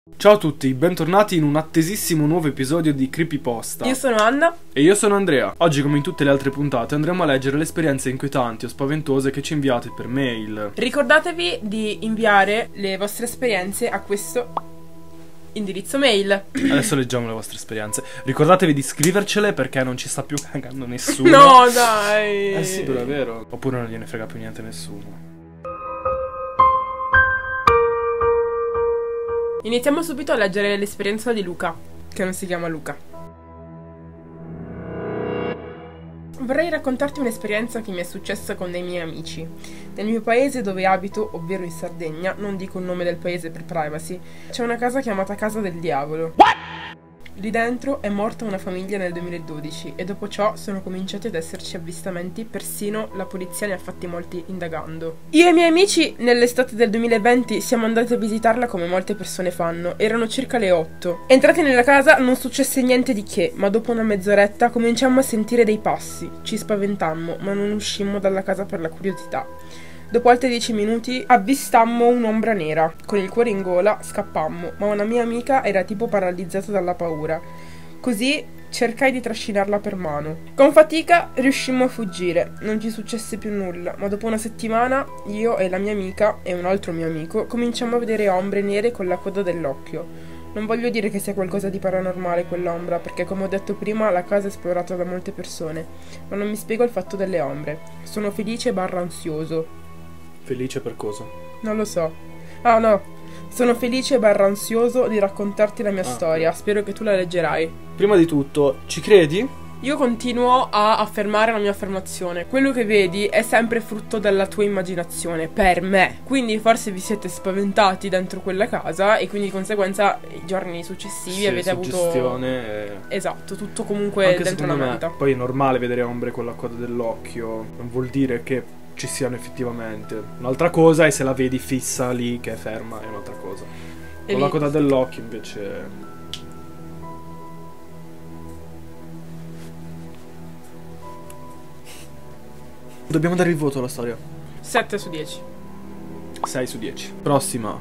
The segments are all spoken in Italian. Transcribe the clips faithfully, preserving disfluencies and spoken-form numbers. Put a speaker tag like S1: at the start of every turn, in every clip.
S1: Ciao a tutti, bentornati in un attesissimo nuovo episodio di Creepypasta.
S2: Io sono Anna.
S1: E io sono Andrea. Oggi, come in tutte le altre puntate, andremo a leggere le esperienze inquietanti o spaventose che ci inviate per mail.
S2: Ricordatevi di inviare le vostre esperienze a questo indirizzo mail.
S1: Adesso leggiamo le vostre esperienze. Ricordatevi di scrivercele perché non ci sta più cagando nessuno.
S2: No, dai.
S1: Eh sì, però è vero. Oppure non gliene frega più niente a nessuno.
S2: Iniziamo subito a leggere l'esperienza di Luca, che non si chiama Luca. Vorrei raccontarti un'esperienza che mi è successa con dei miei amici. Nel mio paese dove abito, ovvero in Sardegna, non dico il nome del paese per privacy, c'è una casa chiamata Casa del Diavolo. What? Lì dentro è morta una famiglia nel duemiladodici e dopo ciò sono cominciati ad esserci avvistamenti, persino la polizia ne ha fatti molti indagando. Io e i miei amici nell'estate del duemilaventi siamo andati a visitarla come molte persone fanno, erano circa le otto. Entrati nella casa non successe niente di che, ma dopo una mezz'oretta cominciammo a sentire dei passi, ci spaventammo ma non uscimmo dalla casa per la curiosità. Dopo altri dieci minuti avvistammo un'ombra nera. Con il cuore in gola scappammo, ma una mia amica era tipo paralizzata dalla paura. Così cercai di trascinarla per mano. Con fatica riuscimmo a fuggire. Non ci successe più nulla, ma dopo una settimana io e la mia amica e un altro mio amico cominciamo a vedere ombre nere con la coda dell'occhio. Non voglio dire che sia qualcosa di paranormale quell'ombra, perché come ho detto prima la casa è esplorata da molte persone, ma non mi spiego il fatto delle ombre. Sono felice barra ansioso.
S1: Felice per cosa?
S2: Non lo so. Ah no, sono felice barra ansioso di raccontarti la mia
S1: ah.
S2: storia. Spero che tu la leggerai.
S1: Prima di tutto, ci credi?
S2: Io continuo a affermare la mia affermazione. Quello che vedi è sempre frutto della tua immaginazione, per me. Quindi forse vi siete spaventati dentro quella casa e quindi di conseguenza i giorni successivi
S1: sì,
S2: avete avuto...
S1: e...
S2: Esatto, tutto comunque
S1: Anche
S2: dentro la
S1: me,
S2: vita.
S1: Poi è normale vedere ombre con la coda dell'occhio. Non vuol dire che ci siano effettivamente. Un'altra cosa è se la vedi fissa lì che è ferma, è un'altra cosa.
S2: E
S1: Con
S2: lì...
S1: la coda dell'occhio invece... Dobbiamo dare il voto alla storia.
S2: sette su dieci.
S1: sei su dieci. Prossima.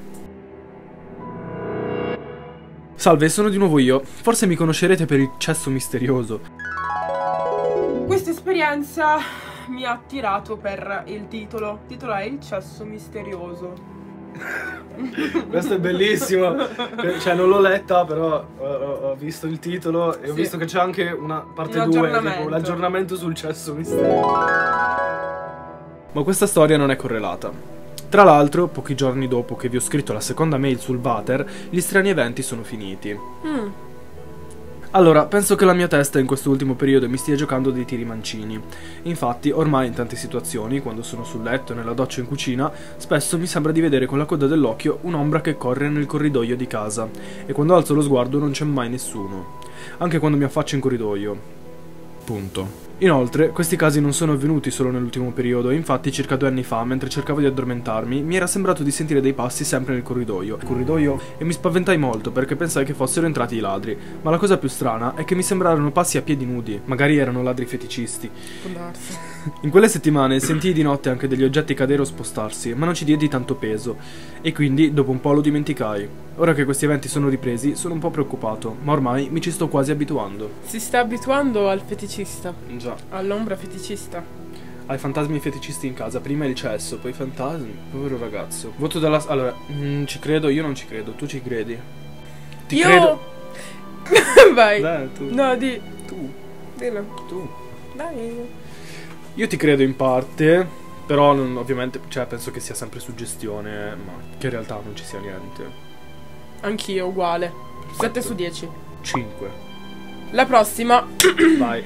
S1: Salve, sono di nuovo io. Forse mi conoscerete per il cesso misterioso.
S2: Questa esperienza mi ha attirato per il titolo. Il titolo è Il cesso misterioso.
S1: Questo è bellissimo. Cioè non l'ho letta, però ho, ho visto il titolo e ho
S2: sì.
S1: visto che c'è anche una parte
S2: un
S1: due,
S2: aggiornamento.
S1: tipo l'aggiornamento sul cesso misterioso. Ma questa storia non è correlata. Tra l'altro, pochi giorni dopo che vi ho scritto la seconda mail sul Vater, gli strani eventi sono finiti.
S2: Mm.
S1: Allora, penso che la mia testa in questo ultimo periodo mi stia giocando dei tiri mancini. Infatti, ormai in tante situazioni, quando sono sul letto, nella doccia o in cucina, spesso mi sembra di vedere con la coda dell'occhio un'ombra che corre nel corridoio di casa, e quando alzo lo sguardo non c'è mai nessuno. Anche quando mi affaccio in corridoio. Punto. Inoltre, questi casi non sono avvenuti solo nell'ultimo periodo, infatti circa due anni fa, mentre cercavo di addormentarmi, mi era sembrato di sentire dei passi sempre nel corridoio, corridoio e mi spaventai molto perché pensai che fossero entrati i ladri, ma la cosa più strana è che mi sembrarono passi a piedi nudi, magari erano ladri feticisti.
S2: Può darsi.
S1: In quelle settimane sentii di notte anche degli oggetti cadere o spostarsi, ma non ci diedi tanto peso, e quindi dopo un po' lo dimenticai. Ora che questi eventi sono ripresi, sono un po' preoccupato, ma ormai mi ci sto quasi abituando.
S2: Si sta abituando al feticista.
S1: Già.
S2: All'ombra feticista.
S1: Ai fantasmi feticisti in casa, prima il cesso, poi i fantasmi, povero ragazzo. Voto dalla... Allora, mm, ci credo, io non ci credo, tu ci credi? Ti
S2: io...
S1: credo...
S2: Vai.
S1: Dai, tu.
S2: No, di...
S1: Tu.
S2: Dillo.
S1: Tu.
S2: Dai.
S1: Io ti credo in parte, però non, ovviamente, cioè, penso che sia sempre suggestione, ma che in realtà non ci sia niente.
S2: Anch'io, uguale. sette su dieci.
S1: cinque.
S2: La prossima.
S1: Vai.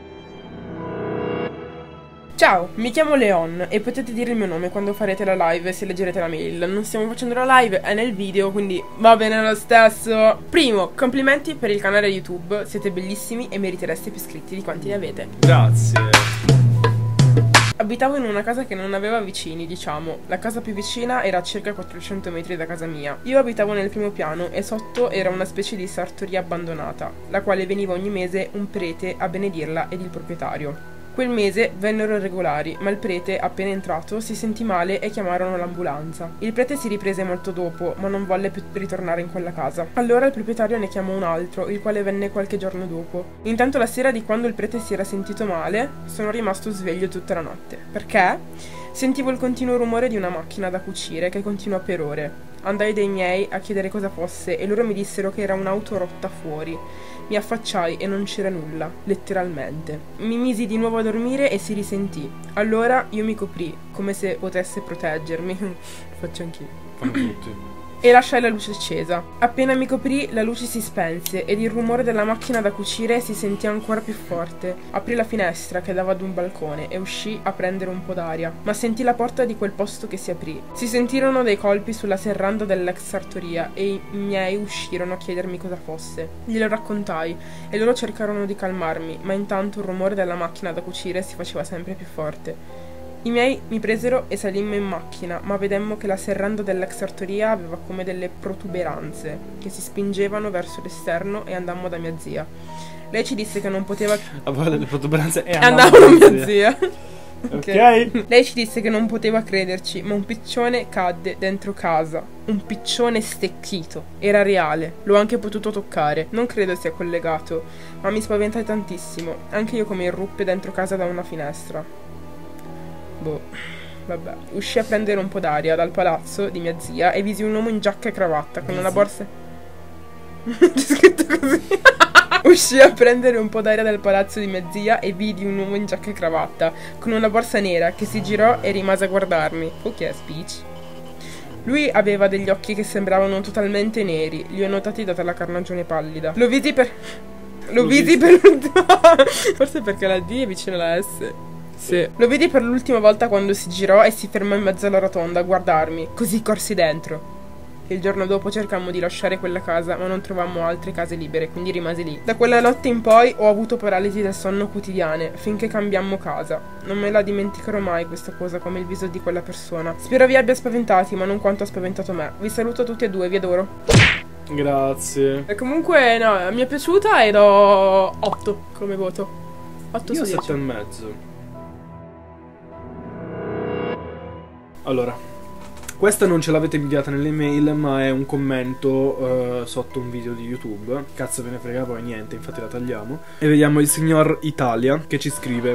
S2: Ciao, mi chiamo Leon e potete dire il mio nome quando farete la live se leggerete la mail. Non stiamo facendo la live, è nel video, quindi va bene lo stesso. Primo, complimenti per il canale YouTube, siete bellissimi e meritereste più iscritti di quanti ne avete.
S1: Grazie.
S2: Abitavo in una casa che non aveva vicini, diciamo. La casa più vicina era a circa quattrocento metri da casa mia. Io abitavo nel primo piano e sotto era una specie di sartoria abbandonata, la quale veniva ogni mese un prete a benedirla ed il proprietario. Quel mese vennero regolari, ma il prete, appena entrato, si sentì male e chiamarono l'ambulanza. Il prete si riprese molto dopo, ma non volle più ritornare in quella casa. Allora il proprietario ne chiamò un altro, il quale venne qualche giorno dopo. Intanto la sera di quando il prete si era sentito male, sono rimasto sveglio tutta la notte. Perché? Sentivo il continuo rumore di una macchina da cucire che continua per ore. Andai dai miei a chiedere cosa fosse e loro mi dissero che era un'auto rotta fuori. Mi affacciai e non c'era nulla, letteralmente. Mi misi di nuovo a dormire e si risentì. Allora io mi coprì, come se potesse proteggermi. Lo faccio anch'io.
S1: Fanno tutti.
S2: E lasciai la luce accesa. Appena mi coprì, la luce si spense ed il rumore della macchina da cucire si sentì ancora più forte. Aprì la finestra che dava ad un balcone e uscì a prendere un po' d'aria, ma sentì la porta di quel posto che si aprì. Si sentirono dei colpi sulla serranda dell'ex sartoria e i miei uscirono a chiedermi cosa fosse. Glielo raccontai e loro cercarono di calmarmi, ma intanto il rumore della macchina da cucire si faceva sempre più forte. I miei mi presero e salimmo in macchina, ma vedemmo che la serranda dell'ex sartoria aveva come delle protuberanze che si spingevano verso l'esterno e andammo da mia zia. Lei ci disse che non poteva...
S1: Aveva delle protuberanze e
S2: andavano da mia zia.
S1: Ok. Okay.
S2: Lei ci disse che non poteva crederci, ma un piccione cadde dentro casa. Un piccione stecchito. Era reale. L'ho anche potuto toccare. Non credo sia collegato, ma mi spaventai tantissimo. Anche io come irruppe dentro casa da una finestra. Boh, vabbè. Uscì a prendere un po' d'aria dal palazzo di mia zia e visi un uomo in giacca e cravatta con una borsa... C'è scritto così. Uscì a prendere un po' d'aria dal palazzo di mia zia e vidi un uomo in giacca e cravatta con una borsa nera che si girò e rimase a guardarmi. Ok, speech. Lui aveva degli occhi che sembravano totalmente neri. Li ho notati data la carnagione pallida. Lo vidi per... Lo, Lo vidi per... Forse perché la D è vicino alla S. Sì. Lo vidi per l'ultima volta quando si girò e si fermò in mezzo alla rotonda a guardarmi, così corsi dentro. Il giorno dopo cercammo di lasciare quella casa, ma non trovammo altre case libere, quindi rimasi lì. Da quella notte in poi ho avuto paralisi del sonno quotidiane, finché cambiammo casa. Non me la dimenticherò mai questa cosa, come il viso di quella persona. Spero vi abbia spaventati, ma non quanto ha spaventato me. Vi saluto tutti e due, vi adoro.
S1: Grazie.
S2: E comunque, no, mi è piaciuta e do otto come voto. otto su dieci.
S1: Io sette e mezzo. Allora, questa non ce l'avete inviata nell'email, ma è un commento uh, sotto un video di YouTube. Cazzo ve ne frega poi niente, infatti la tagliamo. E vediamo il signor Italia che ci scrive: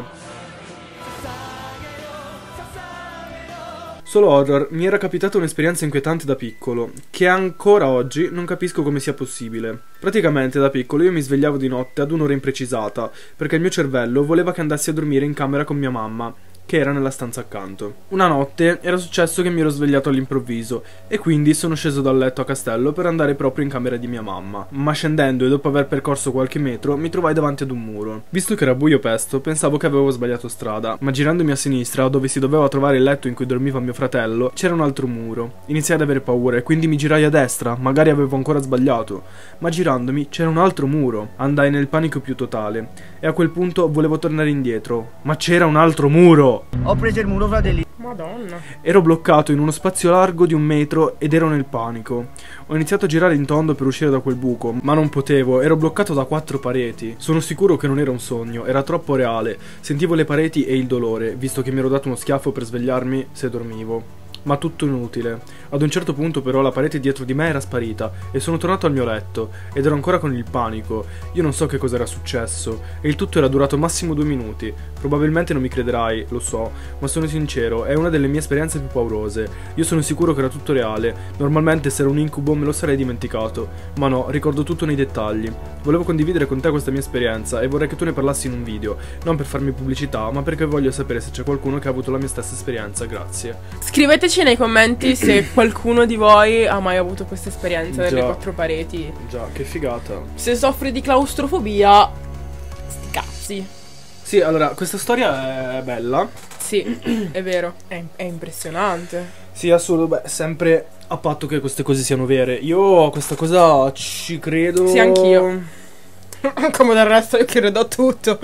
S1: Solo horror, mi era capitata un'esperienza inquietante da piccolo, che ancora oggi non capisco come sia possibile. Praticamente da piccolo io mi svegliavo di notte ad un'ora imprecisata, perché il mio cervello voleva che andassi a dormire in camera con mia mamma, che era nella stanza accanto. Una notte era successo che mi ero svegliato all'improvviso e quindi sono sceso dal letto a castello per andare proprio in camera di mia mamma. Ma scendendo e dopo aver percorso qualche metro mi trovai davanti ad un muro. Visto che era buio pesto, pensavo che avevo sbagliato strada, ma girandomi a sinistra, dove si doveva trovare il letto in cui dormiva mio fratello, c'era un altro muro. Iniziai ad avere paura e quindi mi girai a destra, magari avevo ancora sbagliato, ma girandomi c'era un altro muro. Andai nel panico più totale e a quel punto volevo tornare indietro, ma c'era un altro muro.
S3: Ho preso il muro, fratelli.
S2: Madonna.
S1: Ero bloccato in uno spazio largo di un metro ed ero nel panico. Ho iniziato a girare in tondo per uscire da quel buco, ma non potevo, ero bloccato da quattro pareti. Sono sicuro che non era un sogno, era troppo reale. Sentivo le pareti e il dolore, visto che mi ero dato uno schiaffo per svegliarmi se dormivo. Ma tutto inutile. Ad un certo punto però la parete dietro di me era sparita e sono tornato al mio letto ed ero ancora con il panico. Io non so che cosa era successo e il tutto era durato massimo due minuti. Probabilmente non mi crederai, lo so, ma sono sincero, è una delle mie esperienze più paurose. Io sono sicuro che era tutto reale. Normalmente se era un incubo me lo sarei dimenticato, ma no, ricordo tutto nei dettagli. Volevo condividere con te questa mia esperienza e vorrei che tu ne parlassi in un video, non per farmi pubblicità, ma perché voglio sapere se c'è qualcuno che ha avuto la mia stessa esperienza. Grazie.
S2: Scriveteci nei commenti se qualcuno di voi ha mai avuto questa esperienza delle
S1: Già.
S2: quattro pareti.
S1: Già, che figata.
S2: Se soffri di claustrofobia, sti cazzi.
S1: Sì, allora, questa storia è bella.
S2: Sì, è vero, è, è impressionante.
S1: Sì, assurdo, beh, sempre a patto che queste cose siano vere. Io a questa cosa ci credo.
S2: Sì, anch'io. Come del resto io credo a tutto.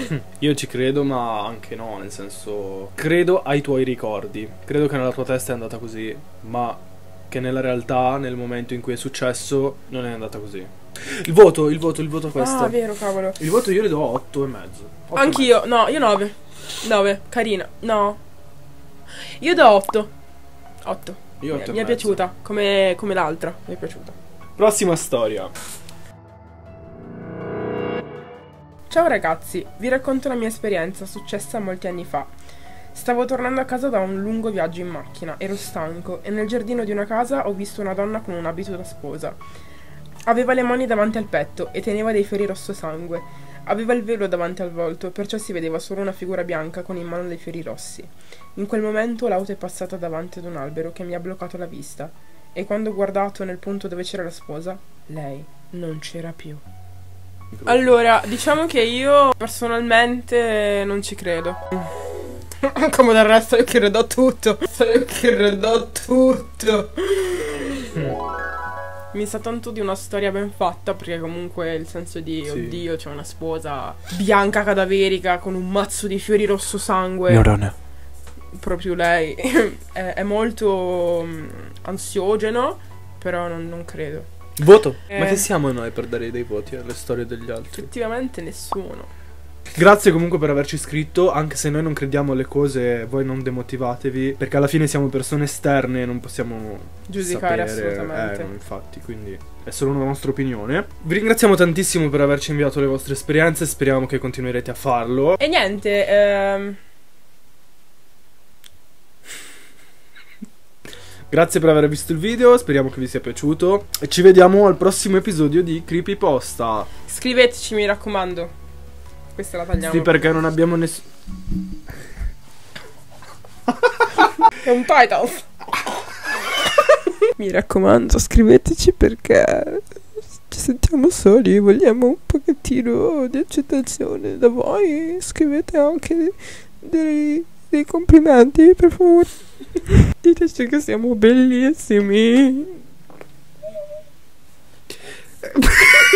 S1: Io ci credo, ma anche no, nel senso, credo ai tuoi ricordi. Credo che nella tua testa è andata così, ma che nella realtà, nel momento in cui è successo, non è andata così. Il voto, il voto, il voto a questo.
S2: Ah, vero, cavolo.
S1: Il voto io le do otto e mezzo.
S2: Anch'io, no, io nove. nove, carina. No. Io do otto. otto.
S1: Io
S2: Mi,
S1: otto e
S2: mi è
S1: mezzo.
S2: piaciuta, come, come l'altra. Mi è piaciuta.
S1: Prossima storia.
S2: Ciao ragazzi, vi racconto la mia esperienza successa molti anni fa. Stavo tornando a casa da un lungo viaggio in macchina, ero stanco e nel giardino di una casa ho visto una donna con un abito da sposa. Aveva le mani davanti al petto e teneva dei fiori rosso sangue. Aveva il velo davanti al volto, perciò si vedeva solo una figura bianca con in mano dei fiori rossi. In quel momento l'auto è passata davanti ad un albero che mi ha bloccato la vista e quando ho guardato nel punto dove c'era la sposa, lei non c'era più. Allora, diciamo che io personalmente non ci credo. Come del resto io credo a tutto. Io credo a tutto. Mi sa tanto di una storia ben fatta, perché comunque il senso di
S1: Sì.
S2: oddio, c'è una sposa bianca cadaverica con un mazzo di fiori rosso sangue.
S1: Neurone.
S2: Proprio lei è, è molto mm, ansiogeno, però non, non credo.
S1: Voto.
S2: Eh.
S1: Ma che siamo noi per dare dei voti alle storie degli altri?
S2: Effettivamente nessuno.
S1: Grazie comunque per averci iscritto, anche se noi non crediamo alle cose, voi non demotivatevi, perché alla fine siamo persone esterne e non possiamo
S2: Giudicare
S1: sapere,
S2: assolutamente.
S1: eh, infatti, quindi è solo una nostra opinione. Vi ringraziamo tantissimo per averci inviato le vostre esperienze, speriamo che continuerete a farlo.
S2: E niente, ehm...
S1: Grazie per aver visto il video, speriamo che vi sia piaciuto e ci vediamo al prossimo episodio di Creepypasta.
S2: scriveteci, mi raccomando. Questa la tagliamo.
S1: Sì, perché non abbiamo nessuno.
S2: È un title. Mi raccomando, scriveteci perché ci sentiamo soli, vogliamo un pochettino di accettazione da voi. Scrivete anche dei, dei complimenti, per favore. Diteci che siamo bellissimi.